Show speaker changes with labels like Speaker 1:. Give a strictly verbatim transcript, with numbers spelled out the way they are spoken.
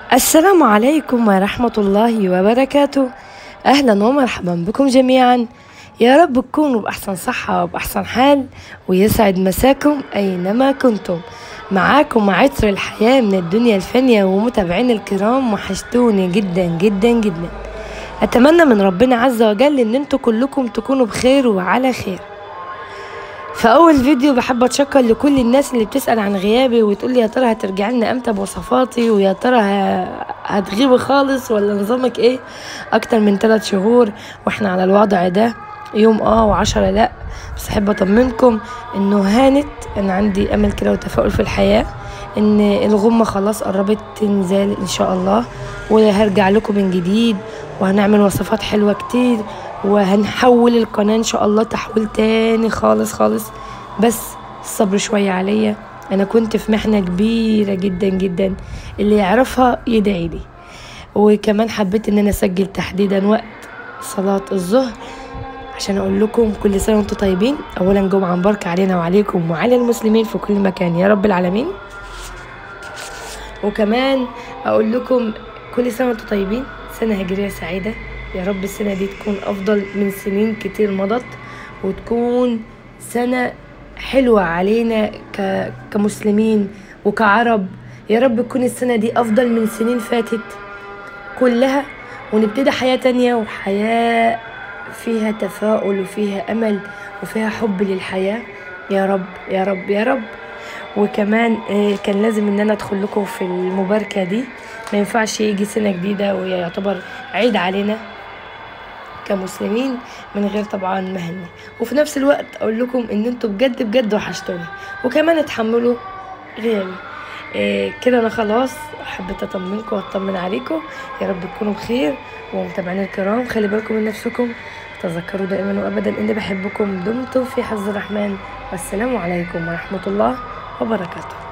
Speaker 1: السلام عليكم ورحمة الله وبركاته. أهلا ومرحبا بكم جميعا، يا رب تكونوا بأحسن صحة وبأحسن حال، ويسعد مساكم أينما كنتم. معاكم عطر الحياة من الدنيا الفانية، ومتابعين الكرام وحشتوني جدا جدا جدا. أتمنى من ربنا عز وجل إن انتوا كلكم تكونوا بخير وعلى خير. في اول فيديو بحب اتشكر لكل الناس اللي بتسأل عن غيابي وتقول لي يا ترى هترجعي لنا امتى بوصفاتي، ويا ترى هتغيبي خالص ولا نظامك ايه. اكتر من ثلاث شهور واحنا على الوضع ده، يوم اه وعشرة لا. بس احب اطمنكم انه هانت، انا عندي امل كده وتفاؤل في الحياة ان الغمة خلاص قربت تنزل ان شاء الله، وهرجع لكم من جديد وهنعمل وصفات حلوة كتير، وهنحول القناة ان شاء الله تحويل تاني خالص خالص. بس الصبر شوية عليا، انا كنت في محنة كبيرة جدا جدا، اللي يعرفها يدعي لي. وكمان حبيت ان انا اسجل تحديدا وقت صلاة الظهر عشان اقول لكم كل سنة وانتم طيبين. اولا جمعة مباركة علينا وعليكم وعلى المسلمين في كل مكان يا رب العالمين. وكمان اقول لكم كل سنة وانتم طيبين، سنة هجرية سعيدة. يا رب السنة دي تكون أفضل من سنين كتير مضت، وتكون سنة حلوة علينا ك... كمسلمين وكعرب. يا رب تكون السنة دي أفضل من سنين فاتت كلها، ونبتدي حياة تانية، وحياة فيها تفاؤل وفيها أمل وفيها حب للحياة. يا رب يا رب يا رب. وكمان كان لازم ان انا ادخل لكم في المباركة دي، ما ينفعش يجي سنة جديدة ويعتبر عيد علينا كمسلمين من غير طبعا مهنة. وفي نفس الوقت اقول لكم ان انتوا بجد بجد وحشتوني، وكمان اتحملوا غيابي. إيه كده انا خلاص حبيت اطمنكم واطمن عليكم. يا رب تكونوا بخير. ومتابعينا الكرام خلي بالكم من نفسكم، تذكروا دائما وابدا اني بحبكم. دمتم في حفظ الرحمن، والسلام عليكم ورحمة الله وبركاته.